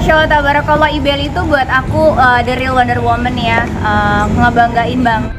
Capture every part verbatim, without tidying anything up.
Masya Allah, tabarakallah, Ibel itu buat aku uh, the real Wonder Woman ya, uh, ngebanggain banget.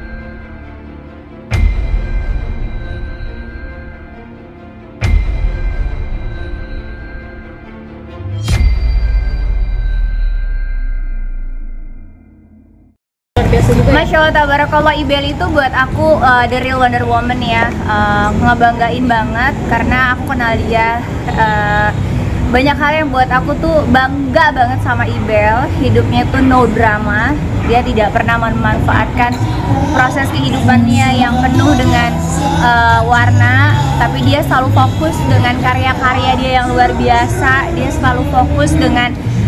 Masya Allah, tabarakallah, Ibel itu buat aku uh, the real Wonder Woman ya, uh, ngebanggain banget karena aku kenal dia. Uh, banyak hal yang buat aku tuh bangga banget sama Ibel. Hidupnya tuh no drama, dia tidak pernah memanfaatkan proses kehidupannya yang penuh dengan uh, warna, tapi dia selalu fokus dengan karya-karya dia yang luar biasa. Dia selalu fokus dengan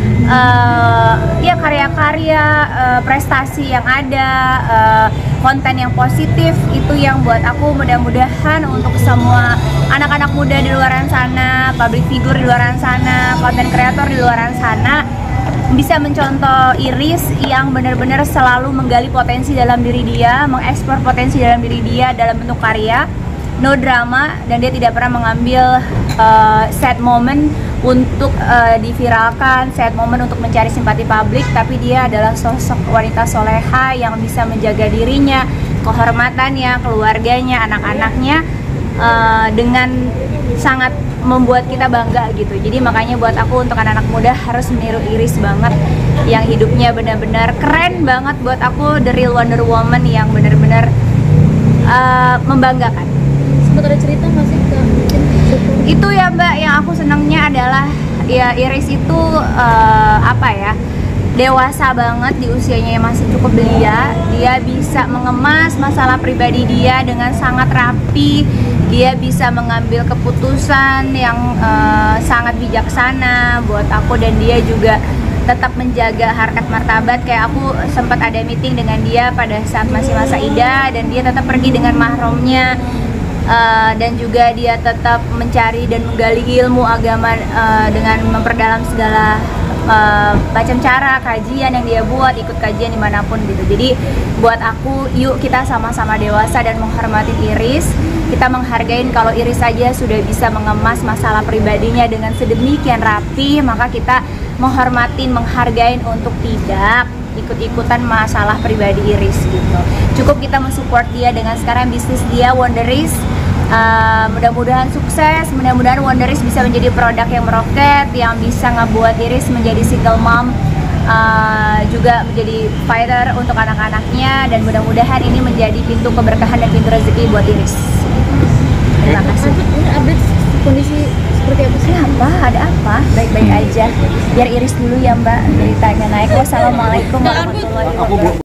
uh, ya karya-karya, uh, prestasi yang ada, uh, konten yang positif. Itu yang buat aku mudah-mudahan untuk semua anak-anak muda di luar sana, public figure di luar sana, konten kreator di luar sana bisa mencontoh Iris yang benar-benar selalu menggali potensi dalam diri dia, mengeksplor potensi dalam diri dia dalam bentuk karya, no drama, dan dia tidak pernah mengambil uh, sad moment untuk uh, diviralkan, sad moment untuk mencari simpati publik, tapi dia adalah sosok wanita soleha yang bisa menjaga dirinya, kehormatannya, keluarganya, anak-anaknya uh, dengan sangat membuat kita bangga gitu. Jadi makanya buat aku untuk anak-anak muda harus meniru Iris banget, yang hidupnya benar-benar keren banget. Buat aku the real Wonder Woman yang benar-benar uh, membanggakan. Sempat ada cerita masih ke itu ya Mbak, yang aku senangnya adalah ya Iris itu uh, apa ya, dewasa banget di usianya yang masih cukup belia. Dia bisa mengemas masalah pribadi dia dengan sangat rapi. Dia bisa mengambil keputusan yang uh, sangat bijaksana buat aku, dan dia juga tetap menjaga harkat martabat. Kayak aku sempat ada meeting dengan dia pada saat masih masa Ida, dan dia tetap pergi dengan mahromnya. Uh, dan juga dia tetap mencari dan menggali ilmu agama uh, dengan memperdalam segala uh, macam cara kajian yang dia buat, ikut kajian dimanapun gitu. Jadi buat aku, yuk kita sama-sama dewasa dan menghormati Iris. Kita menghargain kalau Iris saja sudah bisa mengemas masalah pribadinya dengan sedemikian rapi, maka kita menghormatin, menghargain untuk tidak ikut-ikutan masalah pribadi Iris gitu. Cukup kita mensupport dia dengan sekarang bisnis dia Wonderis. Uh, mudah-mudahan sukses, mudah-mudahan Wonderis bisa menjadi produk yang meroket, yang bisa ngebuat Iris menjadi single mom, uh, juga menjadi fighter untuk anak-anaknya, dan mudah-mudahan ini menjadi pintu keberkahan dan pintu rezeki buat Iris. Terima kasih. Ini update kondisi seperti apa sih? Apa? Ada apa? Baik-baik aja. Biar Iris dulu ya Mbak, beritanya naik. Wassalamualaikum warahmatullahi wabarakatuh.